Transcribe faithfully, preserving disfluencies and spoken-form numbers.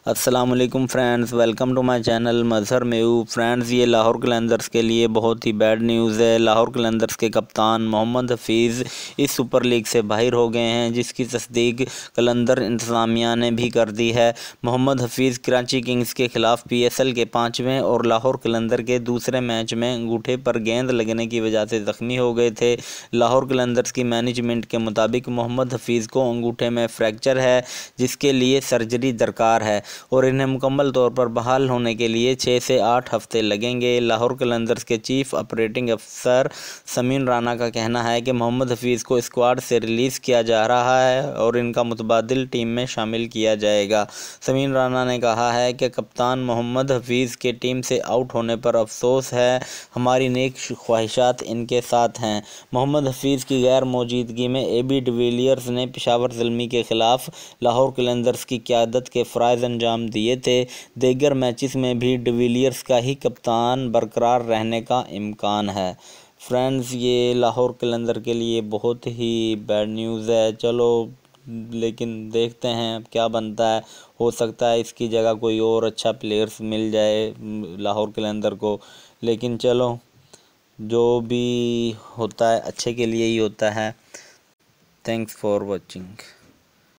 السلام علیکم friends, welcome to my channel Mazhar Meo. Friends, یہ لاہور قلندرز کے لیے بہت ہی بیڈ نیوز ہے۔ لاہور قلندرز کے کپتان محمد حفیظ اس سپر لیگ سے باہر ہو گئے ہیں، جس کی تصدیق قلندر انتظامیہ نے بھی کر دی ہے۔ محمد حفیظ کراچی کنگز کے خلاف پی ایس ایل کے پانچویں اور لاہور قلندر کے دوسرے میچ میں انگوٹھے پر گیند لگنے کی وجہ سے زخمی ہو گئے تھے۔ لاہور قلندرز کی مینجمنٹ کے مطابق محمد حفیظ کو انگوٹھے میں فریکچر ہے، جس کے لیے سرجری درکار ہے اور انہیں مکمل طور پر بحال ہونے کے لیے چھ سے آٹھ ہفتے لگیں گے۔ لاہور قلندرز کے چیف آپریٹنگ افسر سمین رانا کا کہنا ہے کہ محمد حفیظ کو اسکواڈ سے ریلیز کیا جا رہا ہے اور ان کا متبادل ٹیم میں شامل کیا جائے گا۔ سمین رانا نے کہا ہے کہ کپتان محمد حفیظ کے ٹیم سے آؤٹ ہونے پر افسوس ہے، ہماری نیک خواہشات ان کے ساتھ ہیں۔ محمد حفیظ کی غیر موجودگی میں اے بی ڈویلیئرز نے پشاور زلمی کے خلاف لاہور قلندرز کی قیادت کے فرائض انجام دیے تھے۔ دیگر میچز میں بھی ڈویلیئرز کا ہی کپتان برقرار رہنے کا امکان ہے۔ فرینڈز، یہ لاہور قلندر کے لیے بہت ہی بیڈ نیوز ہے۔ چلو لیکن دیکھتے ہیں اب کیا بنتا ہے، ہو سکتا ہے اس کی جگہ کوئی اور اچھا پلیئرز مل جائے لاہور قلندر کو، لیکن چلو جو بھی ہوتا ہے اچھے کے لیے ہی ہوتا ہے۔ Thanks for watching.